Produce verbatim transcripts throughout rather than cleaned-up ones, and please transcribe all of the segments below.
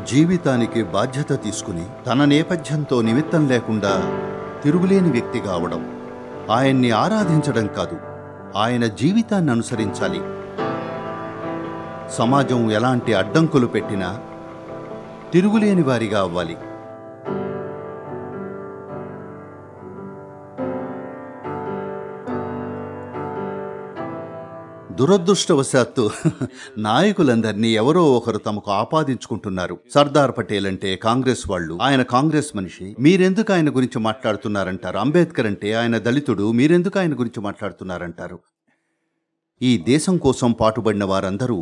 జీవితానికి బాధ్యత తీసుకుని తన నేపథ్యంతో నిమిత్తం లేకుండా తిరుగులేని వ్యక్తిగా అవడం, ఆయన్ని ఆరాధించడం కాదు, ఆయన జీవితాన్ని అనుసరించాలి. సమాజం ఎలాంటి అడ్డంకులు పెట్టినా తిరుగులేని వారిగా అవ్వాలి. దురదృష్టవశాత్తు నాయకులందరినీ ఎవరో ఒకరు తమకు ఆపాదించుకుంటున్నారు. సర్దార్ పటేల్ అంటే కాంగ్రెస్ వాళ్ళు, ఆయన కాంగ్రెస్ మనిషి, మీరెందుకు ఆయన గురించి మాట్లాడుతున్నారంటారు. అంబేద్కర్ అంటే ఆయన దళితుడు, మీరెందుకు ఆయన గురించి మాట్లాడుతున్నారంటారు. ఈ దేశం కోసం పాటుపడిన వారందరూ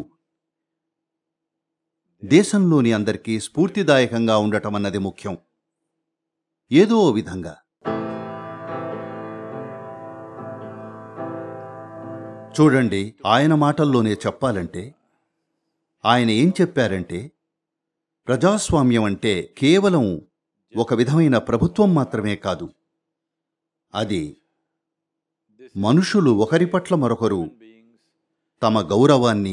దేశంలోని అందరికీ స్ఫూర్తిదాయకంగా ఉండటం అన్నది ముఖ్యం. ఏదో విధంగా చూడండి, ఆయన మాటల్లోనే చెప్పాలంటే ఆయన ఏం చెప్పారంటే, ప్రజాస్వామ్యం అంటే కేవలం ఒక విధమైన ప్రభుత్వం మాత్రమే కాదు, అది మనుషులు ఒకరి పట్ల మరొకరు తమ గౌరవాన్ని,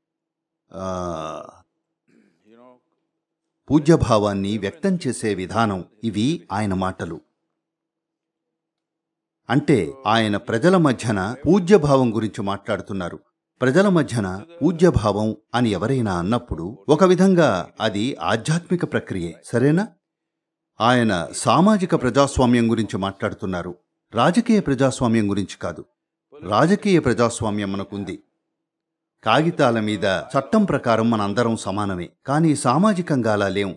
పూజ్యభావాన్ని వ్యక్తం చేసే విధానం. ఇవి ఆయన మాటలు. అంటే ఆయన ప్రజల మధ్యన పూజ్యభావం గురించి మాట్లాడుతున్నారు. ప్రజల మధ్యన పూజ్యభావం అని ఎవరైనా అన్నప్పుడు ఒక విధంగా అది ఆధ్యాత్మిక ప్రక్రియే, సరేనా? ఆయన సామాజిక ప్రజాస్వామ్యం గురించి మాట్లాడుతున్నారు, రాజకీయ ప్రజాస్వామ్యం గురించి కాదు. రాజకీయ ప్రజాస్వామ్యం మనకుంది, కాగితాల మీద చట్టం ప్రకారం మనందరం సమానమే. కానీ సామాజికంగా అలా లేం.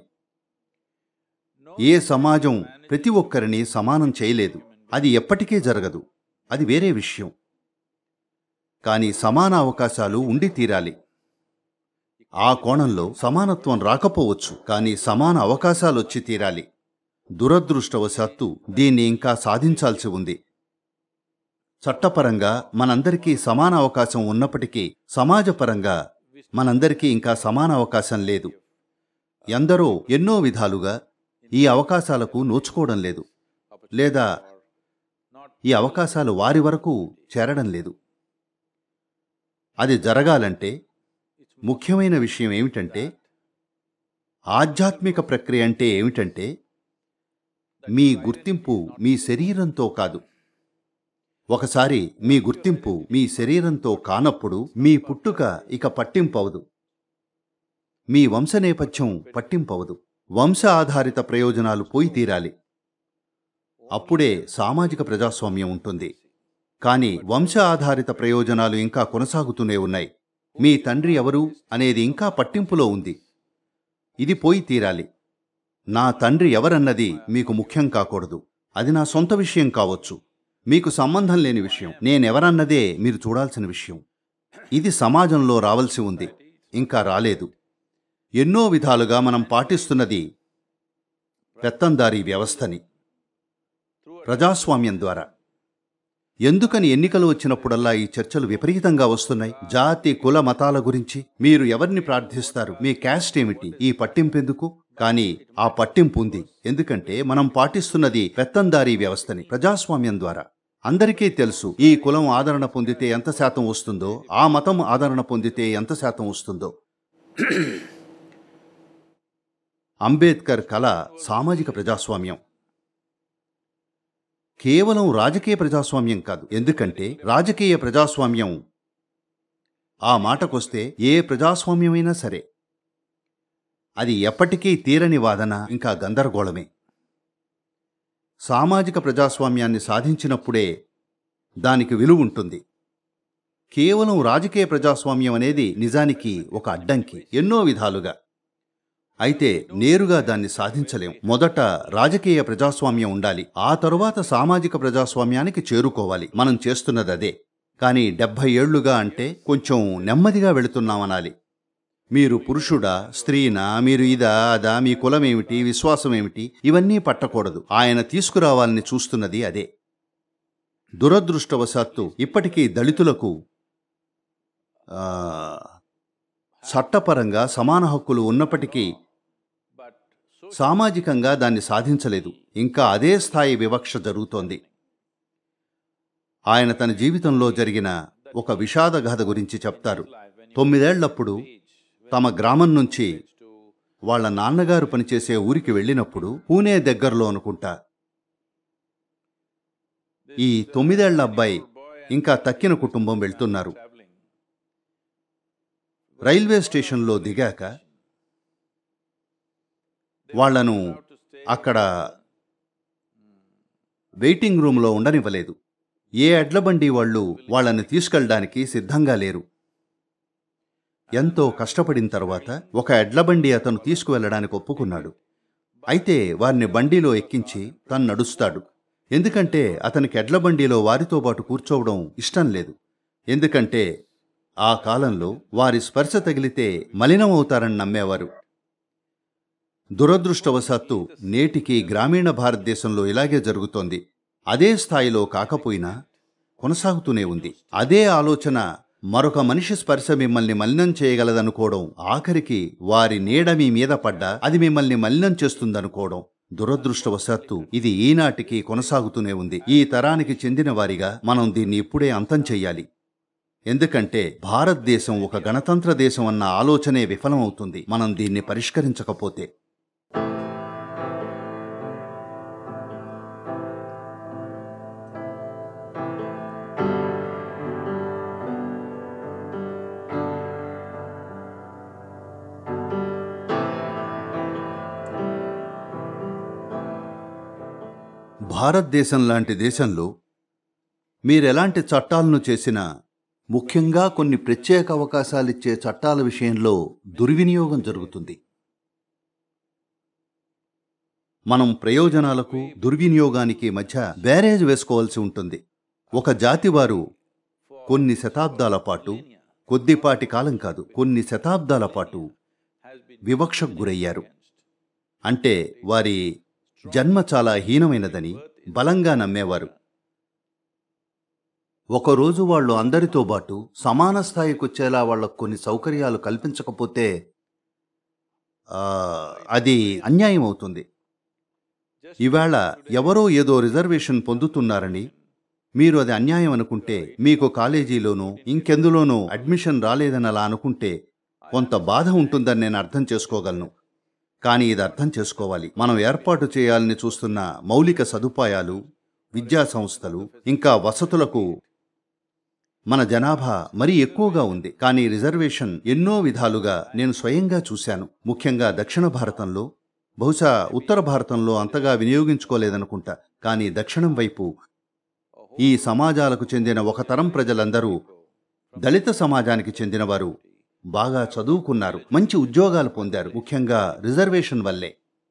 ఏ సమాజం ప్రతి ఒక్కరిని సమానం చేయలేదు, అది ఎప్పటికీ జరగదు, అది వేరే విషయం. కానీ సమాన అవకాశాలు ఉండి తీరాలి. ఆ కోణంలో సమానత్వం రాకపోవచ్చు, కానీ సమాన అవకాశాలు వచ్చి తీరాలి. దురదృష్టవశాత్తు దీన్ని ఇంకా సాధించాల్సి ఉంది. చట్టపరంగా మనందరికీ సమాన అవకాశం ఉన్నప్పటికీ సమాజపరంగా మనందరికీ ఇంకా సమాన అవకాశం లేదు. ఎందరో ఎన్నో విధాలుగా ఈ అవకాశాలకు నోచుకోవడం లేదు, లేదా ఈ అవకాశాలు వారి వరకు చేరడం లేదు. అది జరగాలంటే ముఖ్యమైన విషయం ఏమిటంటే, ఆధ్యాత్మిక ప్రక్రియ అంటే ఏమిటంటే, మీ గుర్తింపు మీ శరీరంతో కాదు. ఒకసారి మీ గుర్తింపు మీ శరీరంతో కానప్పుడు మీ పుట్టుక ఇక పట్టింపవదు, మీ వంశ నేపథ్యం పట్టింపవదు. వంశ ఆధారిత ప్రయోజనాలు పోయి తీరాలి. అప్పుడే సామాజిక ప్రజాస్వామ్యం ఉంటుంది. కానీ వంశ ఆధారిత ప్రయోజనాలు ఇంకా కొనసాగుతూనే ఉన్నాయి. మీ తండ్రి ఎవరు అనేది ఇంకా పట్టింపులో ఉంది. ఇది పోయి తీరాలి. నా తండ్రి ఎవరన్నది మీకు ముఖ్యం కాకూడదు. అది నా సొంత విషయం కావచ్చు, మీకు సంబంధం లేని విషయం. నేనెవరన్నదే మీరు చూడాల్సిన విషయం. ఇది సమాజంలో రావలసి ఉంది, ఇంకా రాలేదు. ఎన్నో విధాలుగా మనం పాటిస్తున్నది పెత్తందారీ వ్యవస్థని, ప్రజాస్వామ్యం ద్వారా. ఎందుకని ఎన్నికలు వచ్చినప్పుడల్లా ఈ చర్చలు విపరీతంగా వస్తున్నాయి? జాతి కుల మతాల గురించి. మీరు ఎవరిని ప్రార్థిస్తారు, మీ క్యాస్ట్ ఏమిటి, ఈ పట్టింపెందుకు? కానీ ఆ పట్టింపు ఉంది, ఎందుకంటే మనం పాటిస్తున్నది పెత్తందారీ వ్యవస్థని, ప్రజాస్వామ్యం ద్వారా. అందరికీ తెలుసు ఈ కులం ఆదరణ పొందితే ఎంత శాతం వస్తుందో, ఆ మతం ఆదరణ పొందితే ఎంత శాతం వస్తుందో. అంబేద్కర్ కళ సామాజిక ప్రజాస్వామ్యం, కేవలం రాజకీయ ప్రజాస్వామ్యం కాదు. ఎందుకంటే రాజకీయ ప్రజాస్వామ్యం ఆ మాటకొస్తే ఏ ప్రజాస్వామ్యమైనా సరే అది ఎప్పటికీ తీరని వాదన, ఇంకా గందరగోళమే. సామాజిక ప్రజాస్వామ్యాన్ని సాధించినప్పుడే దానికి విలువ ఉంటుంది. కేవలం రాజకీయ ప్రజాస్వామ్యం అనేది నిజానికి ఒక అడ్డంకి ఎన్నో విధాలుగా. అయితే నేరుగా దాన్ని సాధించలేం. మొదట రాజకీయ ప్రజాస్వామ్యం ఉండాలి, ఆ తరువాత సామాజిక ప్రజాస్వామ్యానికి చేరుకోవాలి. మనం చేస్తున్నది అదే. కానీ డెబ్భై ఏళ్లుగా అంటే కొంచెం నెమ్మదిగా వెళుతున్నామనాలి. మీరు పురుషుడా స్త్రీనా, మీరు ఇదా అదా, మీ కులమేమిటి, విశ్వాసమేమిటి, ఇవన్నీ పట్టకూడదు. ఆయన తీసుకురావాలని చూస్తున్నది అదే. దురదృష్టవశాత్తు ఇప్పటికీ దళితులకు చట్టపరంగా సమాన హక్కులు ఉన్నప్పటికీ సామాజికంగా దాన్ని సాధించలేదు. ఇంకా అదే స్థాయి వివక్ష జరుగుతోంది. ఆయన తన జీవితంలో జరిగిన ఒక విషాద గాథ గురించి చెప్తారు. తొమ్మిదేళ్లప్పుడు తమ గ్రామం నుంచి వాళ్ళ నాన్నగారు పనిచేసే ఊరికి వెళ్ళినప్పుడు, పూణే దగ్గరలో అనుకుంటా, ఈ తొమ్మిదేళ్ల అబ్బాయి ఇంకా తక్కిన కుటుంబం వెళ్తున్నారు. రైల్వే స్టేషన్లో దిగాక వాళ్లను అక్కడ వెయిటింగ్ రూమ్లో ఉండనివ్వలేదు. ఏ ఎడ్లబండి వాళ్ళు వాళ్ళని తీసుకెళ్ళడానికి సిద్ధంగా లేరు. ఎంతో కష్టపడిన తర్వాత ఒక ఎడ్లబండి అతను తీసుకువెళ్ళడానికి ఒప్పుకున్నాడు. అయితే వారిని బండిలో ఎక్కించి తను నడుస్తాడు. ఎందుకంటే అతనికి ఎడ్లబండిలో వారితో పాటు కూర్చోవడం ఇష్టం లేదు. ఎందుకంటే ఆ కాలంలో వారి స్పర్శ తగిలితే మలినమవుతారని నమ్మేవారు. దురదృష్టవశాత్తు నేటికి గ్రామీణ భారతదేశంలో ఇలాగే జరుగుతోంది. అదే స్థాయిలో కాకపోయినా కొనసాగుతూనే ఉంది. అదే ఆలోచన మరొక మనిషి స్పర్శ మిమ్మల్ని మలినం చేయగలదనుకోవడం, ఆఖరికి వారి నీడ మీ మీద పడ్డా అది మిమ్మల్ని మలినం చేస్తుందనుకోవడం. దురదృష్టవశాత్తు ఇది ఈనాటికి కొనసాగుతూనే ఉంది. ఈ తరానికి చెందిన వారిగా మనం దీన్ని ఇప్పుడే అంతం చెయ్యాలి. ఎందుకంటే భారతదేశం ఒక గణతంత్ర దేశం అన్న ఆలోచనే విఫలమవుతుంది మనం దీన్ని పరిష్కరించకపోతే. భారతదేశం లాంటి దేశంలో మీరెలాంటి చట్టాలను చేసినా, ముఖ్యంగా కొన్ని ప్రత్యేక అవకాశాలిచ్చే చట్టాల విషయంలో దుర్వినియోగం జరుగుతుంది. మనం ప్రయోజనాలకు దుర్వినియోగానికి మధ్య బ్యారేజ్ వేసుకోవాల్సి ఉంటుంది. ఒక జాతి వారు కొన్ని శతాబ్దాల పాటు, కొద్దిపాటి కాలం కాదు, కొన్ని శతాబ్దాల పాటు వివక్షకు గురయ్యారు. అంటే వారి జన్మ చాలా హీనమైనదని బలంగా నమ్మేవారు. ఒకరోజు వాళ్ళు అందరితో పాటు సమాన స్థాయికొచ్చేలా వాళ్లకు కొన్ని సౌకర్యాలు కల్పించకపోతే అది అన్యాయం అవుతుంది. ఈవేళ ఎవరో ఏదో రిజర్వేషన్ పొందుతున్నారని మీరు అది అన్యాయం అనుకుంటే, మీకు కాలేజీలోనూ ఇంకెందులోనూ అడ్మిషన్ రాలేదని అలా అనుకుంటే కొంత బాధ ఉంటుందని నేను అర్థం చేసుకోగలను. కానీ ఇది అర్థం చేసుకోవాలి, మనం ఏర్పాటు చేయాలని చూస్తున్న మౌలిక సదుపాయాలు, విద్యా సంస్థలు, ఇంకా వసతులకు మన జనాభా మరీ ఎక్కువగా ఉంది. కానీ రిజర్వేషన్ ఎన్నో విధాలుగా నేను స్వయంగా చూశాను. ముఖ్యంగా దక్షిణ భారతంలో, బహుశా ఉత్తర భారతంలో అంతగా వినియోగించుకోలేదనుకుంటా. కానీ దక్షిణం వైపు ఈ సమాజాలకు చెందిన ఒక తరం ప్రజలందరూ, దళిత సమాజానికి చెందినవారు బాగా చదువుకున్నారు, మంచి ఉద్యోగాలు పొందారు, ముఖ్యంగా రిజర్వేషన్ వల్లే.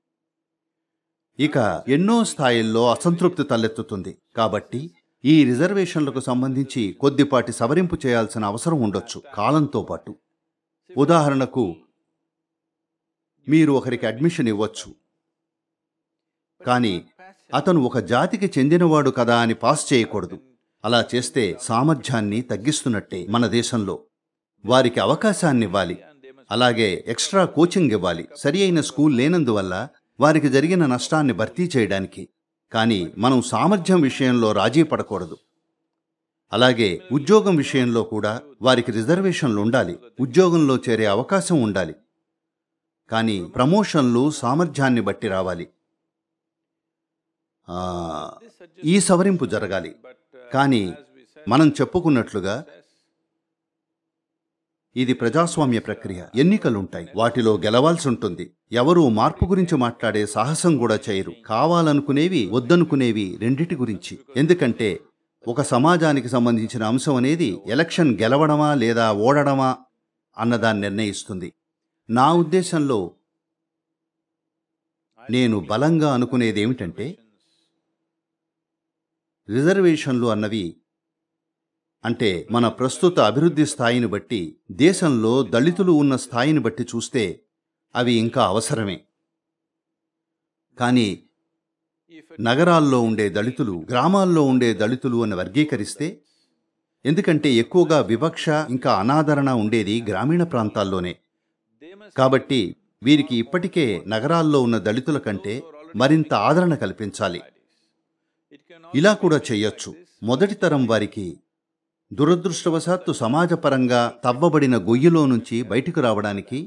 ఇక ఎన్నో స్థాయిల్లో అసంతృప్తి తలెత్తుతుంది. కాబట్టి ఈ రిజర్వేషన్లకు సంబంధించి కొద్దిపాటి సవరింపు చేయాల్సిన అవసరం ఉండొచ్చు కాలంతో పాటు. ఉదాహరణకు, మీరు ఒకరికి అడ్మిషన్ ఇవ్వచ్చు, కానీ అతను ఒక జాతికి చెందినవాడు కదా అని పాస్ చేయకూడదు. అలా చేస్తే సామర్థ్యాన్ని తగ్గిస్తున్నట్టే. మన దేశంలో వారికి అవకాశాన్ని ఇవ్వాలి, అలాగే ఎక్స్ట్రా కోచింగ్ ఇవ్వాలి, సరి అయిన స్కూల్ లేనందువల్ల వారికి జరిగిన నష్టాన్ని భర్తీ చేయడానికి. కానీ మనం సామర్థ్యం విషయంలో రాజీ పడకూడదు. అలాగే ఉద్యోగం విషయంలో కూడా వారికి రిజర్వేషన్లు ఉండాలి, ఉద్యోగంలో చేరే అవకాశం ఉండాలి. కానీ ప్రమోషన్లు సామర్థ్యాన్ని బట్టి రావాలి. ఈ సవరింపు జరగాలి. కానీ మనం చెప్పుకున్నట్లుగా ఇది ప్రజాస్వామ్య ప్రక్రియ. ఎన్నికలుంటాయి, వాటిలో గెలవాల్సి ఉంటుంది. ఎవరూ మార్పు గురించి మాట్లాడే సాహసం కూడా చేయరు. కావాలనుకునేవి, వద్దనుకునేవి రెండిటి గురించి. ఎందుకంటే ఒక సమాజానికి సంబంధించిన అంశం అనేది ఎలక్షన్ గెలవడమా లేదా ఓడడమా అన్నదాన్ని నిర్ణయిస్తుంది. నా ఉద్దేశంలో నేను బలంగా అనుకునేదేమిటంటే, రిజర్వేషన్లు అన్నవి అంటే మన ప్రస్తుత అభివృద్ధి స్థాయిని బట్టి, దేశంలో దళితులు ఉన్న స్థాయిని బట్టి చూస్తే అవి ఇంకా అవసరమే. కానీ నగరాల్లో ఉండే దళితులు, గ్రామాల్లో ఉండే దళితులు అని వర్గీకరిస్తే, ఎందుకంటే ఎక్కువగా వివక్ష ఇంకా అనాదరణ ఉండేది గ్రామీణ ప్రాంతాల్లోనే. కాబట్టి వీరికి ఇప్పటికే నగరాల్లో ఉన్న దళితుల కంటే మరింత ఆదరణ కల్పించాలి. ఇలా కూడా చెయ్యొచ్చు. మొదటి తరం వారికి దురదృష్టవశాత్తు సమాజపరంగా తవ్వబడిన గొయ్యిలో నుంచి బయటకు రావడానికి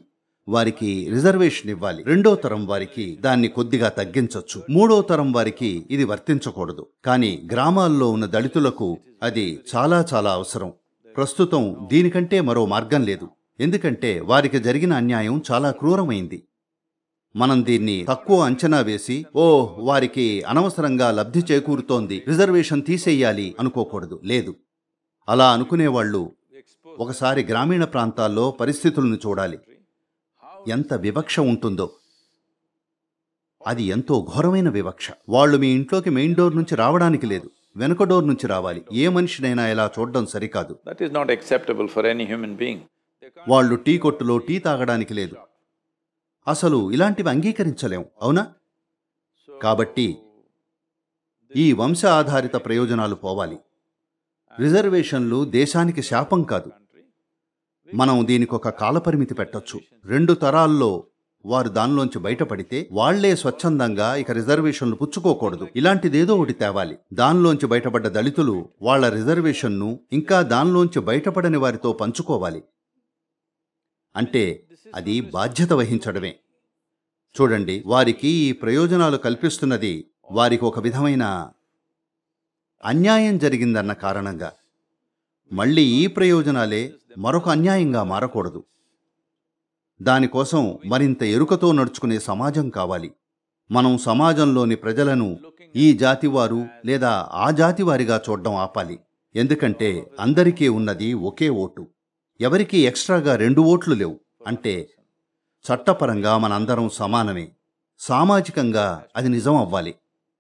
వారికి రిజర్వేషన్ ఇవ్వాలి. రెండో తరం వారికి దాన్ని కొద్దిగా తగ్గించొచ్చు. మూడో తరం వారికి ఇది వర్తించకూడదు. కానీ గ్రామాల్లో ఉన్న దళితులకు అది చాలా చాలా అవసరం. ప్రస్తుతం దీనికంటే మరో మార్గం లేదు. ఎందుకంటే వారికి జరిగిన అన్యాయం చాలా క్రూరమైంది. మనం దీన్ని తక్కువ అంచనా వేసి, ఓ వారికి అనవసరంగా లబ్ధి చేకూరుతోంది, రిజర్వేషన్ తీసేయాలి అనుకోకూడదు. లేదు, అలా అనుకునేవాళ్ళు ఒకసారి గ్రామీణ ప్రాంతాల్లో పరిస్థితులను చూడాలి. ఎంత వివక్ష ఉంటుందో. అది ఎంతో ఘోరమైన వివక్ష. వాళ్ళు మీ ఇంట్లోకి మెయిన్ డోర్ నుంచి రావడానికి లేదు, వెనుక డోర్ నుంచి రావాలి. ఏ మనిషినైనా ఇలా చూడడం సరికాదు. That is not acceptable for any human being. వాళ్ళు టీ కొట్టులో టీ తాగడానికి లేదు. అసలు ఇలాంటివి అంగీకరించలేం, అవునా? కాబట్టి ఈ వంశ ఆధారిత ప్రయోజనాలు పోవాలి. రిజర్వేషన్లు దేశానికి శాపం కాదు. మనం దీనికొక కాలపరిమితి పెట్టొచ్చు. రెండు తరాల్లో వారు దానిలోంచి బయటపడితే వాళ్లే స్వచ్ఛందంగా ఇక రిజర్వేషన్లు పుచ్చుకోకూడదు. ఇలాంటిదేదో ఒకటి తేవాలి. దానిలోంచి బయటపడ్డ దళితులు వాళ్ల రిజర్వేషన్ను ఇంకా దానిలోంచి బయటపడని వారితో పంచుకోవాలి. అంటే అది బాధ్యత వహించడమే. చూడండి, వారికి ఈ ప్రయోజనాలు కల్పిస్తున్నది వారికి ఒక విధమైన అన్యాయం జరిగిందన్న కారణంగా. మళ్ళీ ఈ ప్రయోజనాలే మరొక అన్యాయంగా మారకూడదు. దానికోసం మరింత ఎరుకతో నడుచుకునే సమాజం కావాలి. మనం సమాజంలోని ప్రజలను ఈ జాతివారు లేదా ఆ జాతివారిగా చూడడం ఆపాలి. ఎందుకంటే అందరికీ ఉన్నది ఒకే ఓటు. ఎవరికీ ఎక్స్ట్రాగా రెండు ఓట్లు లేవు. అంటే చట్టపరంగా మనందరం సమానమే. సామాజికంగా అది నిజం అవ్వాలి.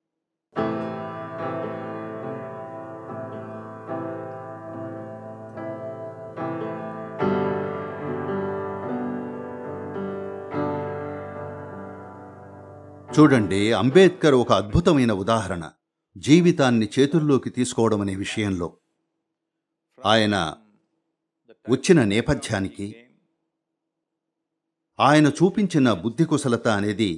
చూడండి, అంబేద్కర్ ఒక అద్భుతమైన ఉదాహరణ. జీవితాన్ని చేతుల్లోకి తీసుకోవడం అనే విషయంలో ఆయన వచ్చిన నేపథ్యానికి ఆయన చూపించిన బుద్ధి కుశలత అనేది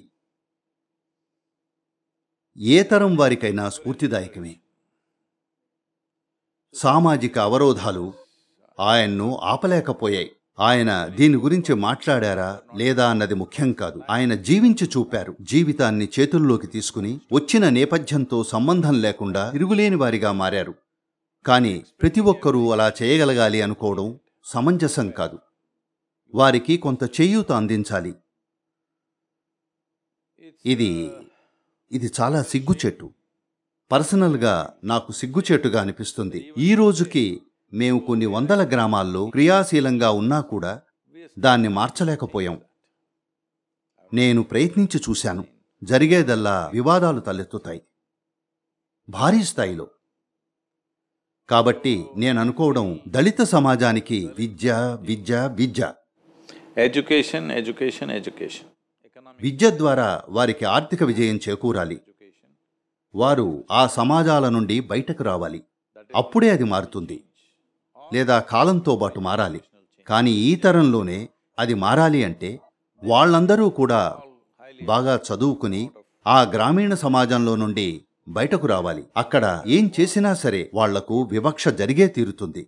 ఏ తరం వారికైనా స్ఫూర్తిదాయకమే. సామాజిక అవరోధాలు ఆయన్ను ఆపలేకపోయాయి. ఆయన దీని గురించి మాట్లాడారా లేదా అన్నది ముఖ్యం కాదు. ఆయన జీవించి చూపారు. జీవితాన్ని చేతుల్లోకి తీసుకుని వచ్చిన నేపథ్యంతో సంబంధం లేకుండా తిరుగులేని వారిగా మారారు. కానీ ప్రతి ఒక్కరూ అలా చేయగలగాలి అనుకోవడం సమంజసం కాదు. వారికి కొంత చేయూత అందించాలి. ఇది ఇది చాలా సిగ్గుచేటు. పర్సనల్గా నాకు సిగ్గుచేటుగా అనిపిస్తుంది. ఈ రోజుకి మేము కొన్ని వందల గ్రామాల్లో క్రియాశీలంగా ఉన్నా కూడా దాన్ని మార్చలేకపోయాం. నేను ప్రయత్నించి చూశాను. జరిగేదల్లా వివాదాలు తలెత్తుతాయి భారీ స్థాయిలో. కాబట్టి నేను అనుకోవడం, దళిత సమాజానికి విద్య విద్య విద్య Education, education, education. విద్య ద్వారా వారికి ఆర్థిక విజయం చేకూరాలి. వారు ఆ సమాజాల నుండి బయటకు రావాలి. అప్పుడే అది మారుతుంది. లేదా కాలంతో పాటు మారాలి. కానీ ఈ తరంలోనే అది మారాలి అంటే వాళ్ళందరూ కూడా బాగా చదువుకుని ఆ గ్రామీణ సమాజంలో నుండి బయటకు రావాలి. అక్కడ ఏం చేసినా సరే వాళ్లకు వివక్ష జరిగే తీరుతుంది.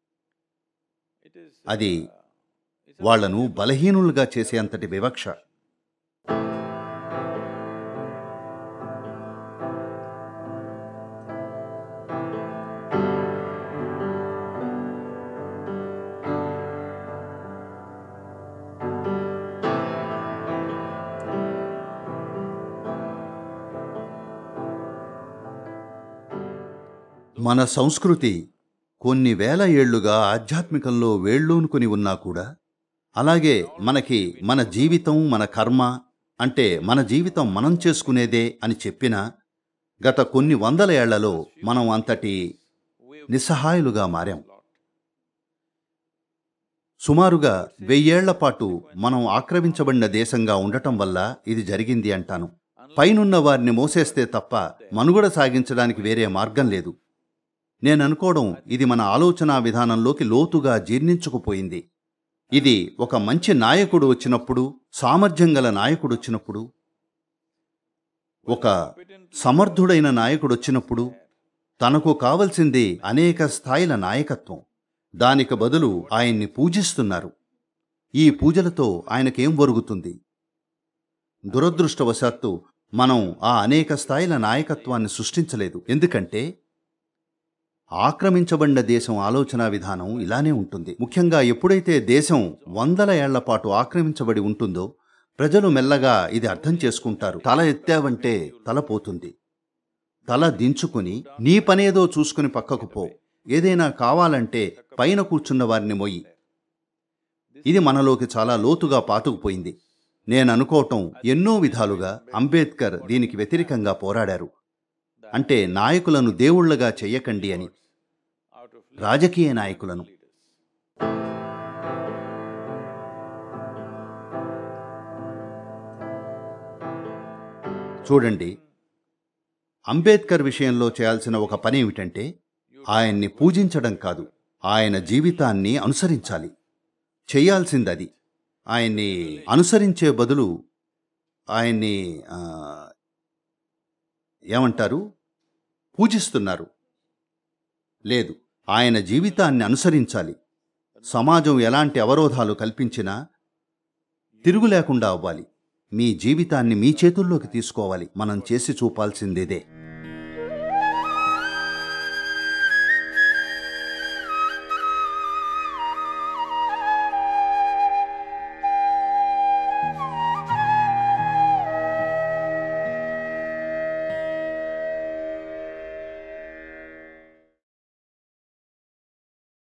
అది వాళ్లను బలహీనులుగా చేసేంతటి వివక్ష. మన సంస్కృతి కొన్ని వేల ఏళ్లుగా ఆధ్యాత్మికంలో వేళ్ళూనుకుని ఉన్నా కూడా, అలాగే మనకి మన జీవితం మన కర్మ అంటే మన జీవితం మనం చేసుకునేదే అని చెప్పినా, గత కొన్ని వందల ఏళ్లలో మనం అంతటి నిస్సహాయులుగా మారాం. సుమారుగా వెయ్యేళ్ల పాటు మనం ఆక్రమించబడిన దేశంగా ఉండటం వల్ల ఇది జరిగింది అంటాను. పైనున్న వారిని మోసేస్తే తప్ప మనుగడ సాగించడానికి వేరే మార్గం లేదు. నేననుకోవడం, ఇది మన ఆలోచనా విధానంలోకి లోతుగా జీర్ణించుకుపోయింది. ఇది ఒక మంచి నాయకుడు వచ్చినప్పుడు, సామర్థ్యం గల నాయకుడు వచ్చినప్పుడు, ఒక సమర్థుడైన నాయకుడు వచ్చినప్పుడు తనకు కావలసింది అనేక స్థాయిల నాయకత్వం. దానికి బదులు ఆయన్ని పూజిస్తున్నారు. ఈ పూజలతో ఆయనకేం ఒరుగుతుంది? దురదృష్టవశాత్తు మనం ఆ అనేక స్థాయిల నాయకత్వాన్ని సృష్టించలేదు. ఎందుకంటే ఆక్రమించబడిన దేశం ఆలోచనా విధానం ఇలానే ఉంటుంది. ముఖ్యంగా ఎప్పుడైతే దేశం వందల ఏళ్ల పాటు ఆక్రమించబడి ఉంటుందో ప్రజలు మెల్లగా ఇది అర్థం చేసుకుంటారు. తల ఎత్తావంటే తల పోతుంది. తల దించుకుని నీ పనేదో చూసుకుని పక్కకు పో. ఏదైనా కావాలంటే పైన కూర్చున్న వారిని మొయ్యి. ఇది మనలోకి చాలా లోతుగా పాతుకుపోయింది. నేననుకోవటం ఎన్నో విధాలుగా అంబేద్కర్ దీనికి వ్యతిరేకంగా పోరాడారు. అంటే నాయకులను దేవుళ్లుగా చెయ్యకండి అని, రాజకీయ నాయకులను. చూడండి, అంబేద్కర్ విషయంలో చేయాల్సిన ఒక పని ఏమిటంటే ఆయన్ని పూజించడం కాదు, ఆయన జీవితాన్ని అనుసరించాలి. చెయ్యాల్సిందది. ఆయన్ని అనుసరించే బదులు ఆయన్ని ఆ, ఏమంటారు పూజిస్తున్నారు. లేదు, ఆయన జీవితాన్ని అనుసరించాలి. సమాజం ఎలాంటి అవరోధాలు కల్పించినా తిరుగు లేకుండా అవ్వాలి. మీ జీవితాన్ని మీ చేతుల్లోకి తీసుకోవాలి. మనం చేసి చూపాల్సిందేదే.